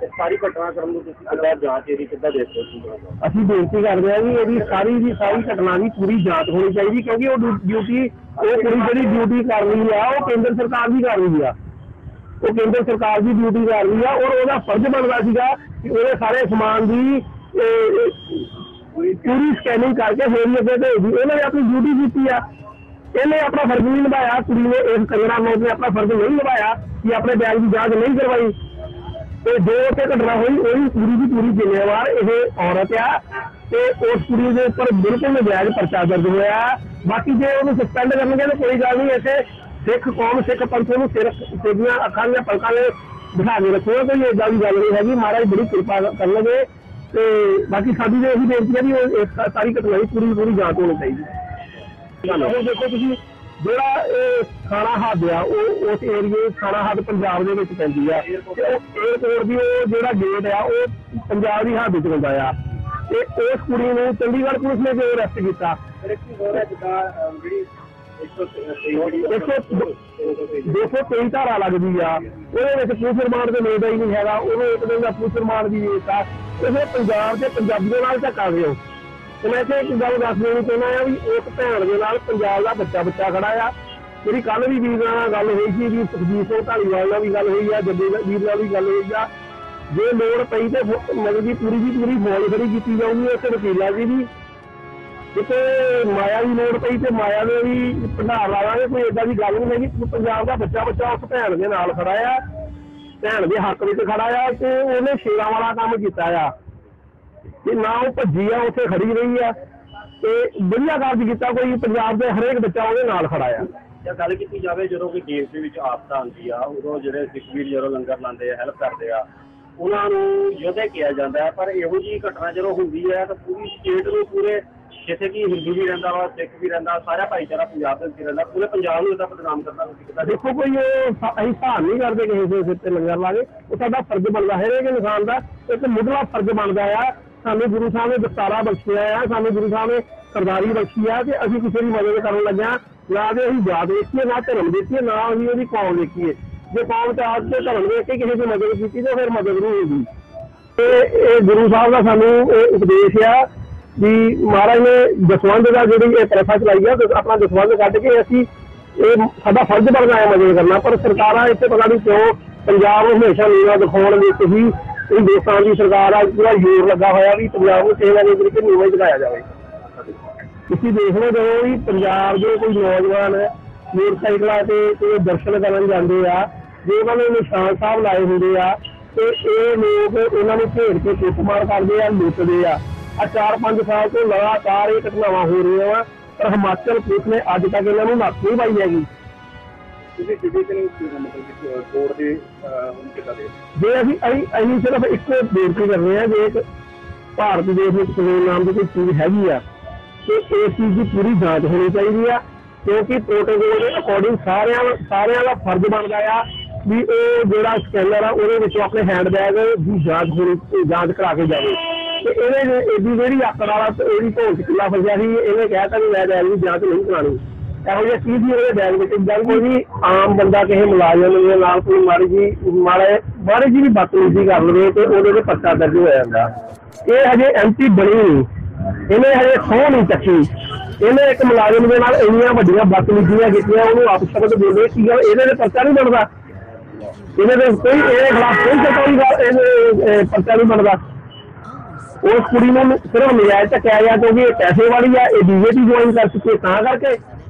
ਸਾਰੀ ਘਟਨਾਕ੍ਰਮ ਨੂੰ ਤੁਸੀਂ ਕਿੱਦਾਂ ਜਾਂਚ ਇਹਦੀ ਕਿੱਦਾਂ ਦੇਖਦੇ ਹੋ? ਅਸੀਂ ਬੇਨਤੀ ਕਰਦੇ ਹਾਂ ਵੀ ਇਹਦੀ ਸਾਰੀ ਦੀ ਸਾਰੀ ਘਟਨਾ ਦੀ ਪੂਰੀ ਜਾਂਚ ਹੋਣੀ ਚਾਹੀਦੀ, ਕਿਉਂਕਿ ਉਹ ਡਿਊਟੀ ਉਹ ਕੁੜੀ ਜਿਹੜੀ ਡਿਊਟੀ ਕਰ ਰਹੀ ਆ ਉਹ ਕੇਂਦਰ ਸਰਕਾਰ ਦੀ ਕਰ ਰਹੀ ਆ, ਉਹ ਕੇਂਦਰ ਸਰਕਾਰ ਦੀ ਡਿਊਟੀ ਕਰ ਰਹੀ ਆ, ਔਰ ਉਹਦਾ ਫਰਜ਼ ਬਣਦਾ ਸੀਗਾ ਕਿ ਉਹਦੇ ਸਾਰੇ ਸਮਾਨ ਦੀ ਪੂਰੀ ਸਕੈਨਿੰਗ ਕਰਕੇ ਫਿਰ ਹੀ ਅੱਗੇ ਭੇਜਦੀ। ਉਹਨੇ ਆਪਣੀ ਡਿਊਟੀ ਕੀਤੀ ਆ, ਇਹਨੇ ਆਪਣਾ ਫਰਜ਼ ਨਹੀਂ ਨਿਭਾਇਆ, ਕੁੜੀ ਨੇ ਇਸ ਕੰਗਣਾ ਨੇ ਆਪਣਾ ਫਰਜ਼ ਨਹੀਂ ਨਿਭਾਇਆ ਕਿ ਆਪਣੇ ਬੈਗ ਦੀ ਜਾਂਚ ਨਹੀਂ ਕਰਵਾਈ। ਤੇ ਜੋ ਉੱਥੇ ਘਟਨਾ ਹੋਈ ਉਹਦੀ ਪੂਰੀ ਦੀ ਪੂਰੀ ਜ਼ਿੰਮੇਵਾਰ ਇਹ ਔਰਤ ਆ, ਤੇ ਉਸ ਕੁੜੀ ਦੇ ਉੱਪਰ ਬਿਲਕੁਲ ਨਜਾਇਜ਼ ਪਰਚਾ ਦਰਜ ਹੋਇਆ। ਬਾਕੀ ਜੇ ਉਹਨੂੰ ਸਸਪੈਂਡ ਕਰਨਗੇ ਤਾਂ ਕੋਈ ਗੱਲ ਨਹੀਂ, ਇੱਥੇ ਸਿੱਖ ਕੌਮ ਸਿੱਖ ਪੰਥ ਨੂੰ ਸਿੱਧੀਆਂ ਅੱਖਾਂ ਦੀਆਂ ਪਲਕਾਂ ਨੇ ਬਿਠਾ ਕੇ ਰੱਖੋ, ਕੋਈ ਏਦਾਂ ਦੀ ਗੱਲ ਨਹੀਂ ਹੈਗੀ। ਮਹਾਰਾਜ ਬੜੀ ਕਿਰਪਾ ਕਰਨਗੇ। ਤੇ ਬਾਕੀ ਸਾਡੀ ਤਾਂ ਇਹੀ ਬੇਨਤੀ ਹੈ ਵੀ ਇਸ ਸਾਰੀ ਘਟਨਾ ਦੀ ਪੂਰੀ ਜਾਂਚ ਹੋਣੀ ਚਾਹੀਦੀ। ਦੇਖੋ ਤੁਸੀਂ ਜਿਹੜਾ ਇਹ ਥਾਣਾ ਹੱਦ ਆ ਉਹ ਉਸ ਏਰੀਏ ਥਾਣਾ ਹੱਦ ਪੰਜਾਬ ਦੇ ਵਿੱਚ ਪੈਂਦੀ ਆ, ਤੇ ਏਅਰਪੋਰਟ ਦੀ ਉਹ ਜਿਹੜਾ ਗੇਟ ਆ ਉਹ ਪੰਜਾਬ ਦੀ ਹੱਦ 'ਚ ਹੁੰਦਾ ਆ। ਤੇ ਉਸ ਕੁੜੀ ਨੂੰ ਚੰਡੀਗੜ੍ਹ ਪੁਲਿਸ ਨੇ ਕਿਉਂ ਅਰੈਸਟ ਕੀਤਾ? 223 ਧਾਰਾ ਲੱਗਦੀ ਆ, ਉਹਦੇ ਵਿੱਚ ਪੁਲਿਸ ਰਿਮਾਂਡ ਦੇ ਨੇੜੇ ਹੀ ਨਹੀਂ ਹੈਗਾ, ਉਹਨੂੰ ਇੱਕ ਦਿਨ ਦਾ ਪੁਲਿਸ ਰਿਮਾਂਡ ਦੀ ਵੇਚ ਆ। ਇਹ ਪੰਜਾਬ ਦੇ ਪੰਜਾਬੀਆਂ ਨਾਲ ਧੱਕਾ ਦਿਓ। ਤੇ ਮੈਂ ਇੱਥੇ ਇੱਕ ਗੱਲ ਦੱਸ ਦੇਣੀ ਚਾਹੁੰਦਾ ਆ ਵੀ ਇੱਕ ਭੈਣ ਦੇ ਨਾਲ ਪੰਜਾਬ ਦਾ ਬੱਚਾ ਖੜਾ ਆ। ਮੇਰੀ ਕੱਲ ਵੀ ਵੀਰ ਨਾਲ ਗੱਲ ਹੋਈ ਸੀ, ਵੀ ਸੁਖਜੀਤ ਸਿੰਘ ਧਾਲੀਵਾਲ ਨਾਲ ਵੀ ਗੱਲ ਹੋਈ ਆ, ਜੱਗੇ ਵੀਰ ਨਾਲ ਵੀ ਗੱਲ ਹੋਈ ਆ। ਜੇ ਲੋੜ ਪਈ ਤੇ ਮਤਲਬ ਦੀ ਪੂਰੀ ਫੌਜ ਖੜੀ ਕੀਤੀ ਜਾਊਗੀ ਉੱਥੇ ਵਕੀਲਾਂ ਦੀ ਵੀ, ਜਿੱਥੇ ਮਾਇਆ ਦੀ ਲੋੜ ਪਈ ਤੇ ਮਾਇਆ ਦੇ ਵੀ ਭੰਡਾਰ ਲਾਵਾਂਗੇ। ਕੋਈ ਏਦਾਂ ਦੀ ਗੱਲ ਨਹੀਂ ਹੈਗੀ। ਪੰਜਾਬ ਦਾ ਬੱਚਾ ਉਸ ਭੈਣ ਦੇ ਨਾਲ ਖੜਾ ਆ, ਭੈਣ ਦੇ ਹੱਕ ਵਿੱਚ ਖੜਾ ਆ, ਤੇ ਉਹਨੇ ਸ਼ੇਰਾਂ ਵਾਲਾ ਕੰਮ ਕੀਤਾ ਆ ਕਿ ਨਾ ਉਹ ਭੱਜੀ ਆ, ਉੱਥੇ ਖੜੀ ਰਹੀ ਆ, ਤੇ ਵਧੀਆ ਕਾਰਜ ਕੀਤਾ। ਕੋਈ ਪੰਜਾਬ ਦੇ ਹਰੇਕ ਬੱਚਾ ਉਹਦੇ ਨਾਲ ਖੜਾ ਆ। ਜਾਂ ਗੱਲ ਕੀਤੀ ਜਾਵੇ ਜਦੋਂ ਕੋਈ ਦੇਸ਼ ਦੇ ਵਿੱਚ ਆਫਤ ਆਉਂਦੀ ਆ, ਉਦੋਂ ਜਿਹੜੇ ਸਿੱਖ ਵੀਰ ਜਦੋਂ ਲੰਗਰ ਲਾਉਂਦੇ ਆ, ਹੈਲਪ ਕਰਦੇ ਆ, ਉਹਨਾਂ ਨੂੰ ਯੋਧੇ ਕਿਹਾ ਜਾਂਦਾ ਹੈ। ਪਰ ਇਹੋ ਜਿਹੀ ਘਟਨਾ ਜਦੋਂ ਹੁੰਦੀ ਹੈ ਤਾਂ ਪੂਰੀ ਸਟੇਟ ਨੂੰ, ਪੂਰੇ ਜਿੱਥੇ ਕਿ ਹਿੰਦੂ ਵੀ ਰਹਿੰਦਾ ਵਾ, ਸਿੱਖ ਵੀ ਰਹਿੰਦਾ, ਸਾਰਾ ਭਾਈਚਾਰਾ ਪੰਜਾਬ ਦੇ ਵਿੱਚ ਰਹਿੰਦਾ, ਪੂਰੇ ਪੰਜਾਬ ਨੂੰ ਇਹਦਾ ਬਦਨਾਮ ਕਰਨਾ ਕਿੱਦਾਂ? ਦੇਖੋ ਕੋਈ ਅਸੀਂ ਹਿਸਾਬ ਨਹੀਂ ਕਰਦੇ ਕਿਸੇ ਦੇ ਸਿਰ ਤੇ ਲੰਗਰ ਲਾ ਕੇ, ਉਹ ਸਾਡਾ ਫਰਜ਼ ਬਣਦਾ ਹਰੇਕ ਇਨਸਾਨ ਦਾ ਇੱਕ ਮੁੱਢਲਾ ਫਰਜ਼ ਬਣਦਾ ਆ। ਸਾਨੂੰ ਗੁਰੂ ਸਾਹਿਬ ਨੇ ਦਸਤਾਰਾ ਬਖਸ਼ਿਆ ਆ, ਸਾਨੂੰ ਗੁਰੂ ਸਾਹਿਬ ਨੇ ਸਰਦਾਰੀ ਬਖਸ਼ੀ ਆ, ਤੇ ਅਸੀਂ ਕਿਸੇ ਦੀ ਮਦਦ ਕਰਨ ਲੱਗਿਆ ਨਾ ਤੇ ਅਸੀਂ ਜਾਤ ਦੇਖੀਏ, ਨਾ ਧਰਮ ਦੇਖੀਏ, ਨਾ ਅਸੀਂ ਉਹਦੀ ਕੌਮ ਦੇਖੀਏ। ਜੇ ਕੌਮ ਤੇ ਆਜ ਤੇ ਧਰਮ ਦੇਖ ਕੇ ਕਿਸੇ ਦੀ ਮਦਦ ਕੀਤੀ ਤਾਂ ਫਿਰ ਮਦਦ ਨਹੀਂ ਹੁੰਦੀ। ਤੇ ਇਹ ਗੁਰੂ ਸਾਹਿਬ ਦਾ ਸਾਨੂੰ ਇਹ ਉਪਦੇਸ਼ ਆ ਵੀ ਮਹਾਰਾਜ ਨੇ ਦਸਵੰਧ ਦਾ ਜਿਹੜੀ ਇਹ ਪ੍ਰਥਾ ਚਲਾਈ ਆ, ਆਪਣਾ ਦਸਵੰਧ ਕੱਢ ਕੇ ਅਸੀਂ ਇਹ ਸਾਡਾ ਫਰਜ਼ ਬਣਦਾ ਹੈ ਮਦਦ ਕਰਨਾ। ਪਰ ਸਰਕਾਰਾਂ ਇੱਥੇ ਪਤਾ ਨਹੀਂ ਕਿਉਂ ਪੰਜਾਬ ਨੂੰ ਹਮੇਸ਼ਾ ਨੀਵਾਂ ਦਿਖਾਉਣ ਵਿੱਚ ਹੀ ਹਿੰਦੁਸਤਾਨ ਦੀ ਸਰਕਾਰ ਆ ਪੂਰਾ ਜ਼ੋਰ ਲੱਗਾ ਹੋਇਆ ਵੀ ਪੰਜਾਬ ਨੂੰ ਸੇਵਾ ਨਹੀਂ ਕਰਕੇ ਨੀਵਾਂ ਹੀ ਦਿਖਾਇਆ ਜਾਵੇ। ਤੁਸੀਂ ਦੇਖ ਲਓ ਜਦੋਂ ਵੀ ਪੰਜਾਬ ਦੇ ਕੋਈ ਨੌਜਵਾਨ ਮੋਟਰਸਾਈਕਲਾਂ ਤੇ ਦਰਸ਼ਨ ਕਰਨ ਜਾਂਦੇ ਆ, ਜੇ ਉਹਨਾਂ ਨੇ ਨਿਸ਼ਾਨ ਸਾਹਿਬ ਲਾਏ ਹੁੰਦੇ ਆ, ਤੇ ਇਹ ਲੋਕ ਉਹਨਾਂ ਨੂੰ ਘੇਰ ਕੇ ਕੁੱਟਮਾਰ ਕਰਦੇ ਆ, ਲੁੱਟਦੇ ਆ। 4-5 ਸਾਲ ਤੋਂ ਲਗਾਤਾਰ ਇਹ ਘਟਨਾਵਾਂ ਹੋ ਰਹੀਆਂ ਵਾ, ਪਰ ਹਿਮਾਚਲ ਪੁਲਿਸ ਨੇ ਅੱਜ ਤੱਕ ਇਹਨਾਂ ਨੂੰ ਨੱਥ ਨਹੀਂ ਪਾਈ ਹੈਗੀ। ਤੁਸੀਂ ਮਤਲਬ ਕੋਰਟ ਦੇ ਜੇ ਅਸੀਂ ਸਿਰਫ ਇੱਕੋ ਬੇਨਤੀ ਕਰਦੇ ਹਾਂ, ਜੇ ਇੱਕ ਭਾਰਤ ਦੇਸ਼ ਵਿੱਚ ਕਾਨੂੰਨ ਨਾਮ ਦੀ ਕੋਈ ਚੀਜ਼ ਹੈਗੀ ਆ ਤੇ ਇਸ ਚੀਜ਼ ਦੀ ਪੂਰੀ ਜਾਂਚ ਹੋਣੀ ਚਾਹੀਦੀ ਆ, ਕਿਉਂਕਿ ਪ੍ਰੋਟੋਕੋਲ ਦੇ ਅਕੋਰਡਿੰਗ ਸਾਰਿਆਂ ਦਾ ਫਰਜ਼ ਬਣਦਾ ਆ ਵੀ ਉਹ ਜਿਹੜਾ ਸਕੈਨਰ ਆ ਉਹਦੇ ਵਿੱਚੋਂ ਆਪਣੇ ਹੈਂਡ ਬੈਗ ਦੀ ਜਾਂਚ ਕਰਾ ਕੇ ਜਾਵੇ। ਤੇ ਇਹਨੇ ਇਹਦੀ ਜਿਹੜੀ ਆਕੜ ਵਾਲਾ ਇਹਦੀ ਢੋਲ 'ਚ ਕਿੱਲਾ ਫਸਿਆ ਸੀ, ਇਹਨੇ ਕਹਿ ਤਾ ਵੀ ਮੈਂ ਬੈਗ ਦੀ ਜਾਂਚ ਨਹੀਂ ਕਰਾਉਣੀ। ਇਹੋ ਜਿਹਾ ਚੀਜ਼ ਹੀ ਉਹਦੇ ਬੈਗ ਵਿੱਚ ਗੱਲ ਕੋਈ ਵੀ ਆਮ ਬੰਦਾ ਕਿਸੇ ਮੁਲਾਜ਼ਮ ਦੇ ਨਾਲ ਕੋਈ ਮਾੜੀ ਜੀ ਵੀ ਬਦਤਮੀਜ਼ੀ ਕਰ ਲਵੇ ਤੇ ਉਹਦੇ 'ਤੇ ਪਰਚਾ ਦਰਜ ਹੋ ਜਾਂਦਾ। ਇਹ ਹਜੇ ਐਮਪੀ ਬਣੀ ਨਹੀਂ, ਇਹਨੇ ਹਜੇ ਸਹੁੰ ਨਹੀਂ ਚੱਕੀ। ਇਹਨੇ ਇੱਕ ਮੁਲਾਜ਼ਮ ਦੇ ਨਾਲ ਇੰਨੀਆਂ ਵੱਡੀਆਂ ਬਦਤਮੀਜ਼ੀਆਂ ਕੀਤੀਆਂ, ਉਹਨੂੰ ਅਪਸ਼ਬਦ ਬੋਲੇ ਕੀ ਗੱਲ, ਇਹਦੇ 'ਤੇ ਪਰਚਾ ਨਹੀਂ ਬਣਦਾ। ਇਹਦੇ ਖਿਲਾਫ ਕੋਈ ਇਹਦੇ ਪਰਚਾ ਨਹੀਂ ਬਣਦਾ। ਉਸ ਕੁੜੀ ਨੂੰ ਸਿਰਫ ਨਜਾਇਜ਼ ਧੱਕਿਆ ਗਿਆ ਕਿਉਂਕਿ ਇਹ ਪੈਸੇ ਵਾਲੀ ਆ, ਇਹ BJP ਜੁਆਇਨ ਕਰ ਚੁੱਕੀ ਤਾਂ ਕਰਕੇ।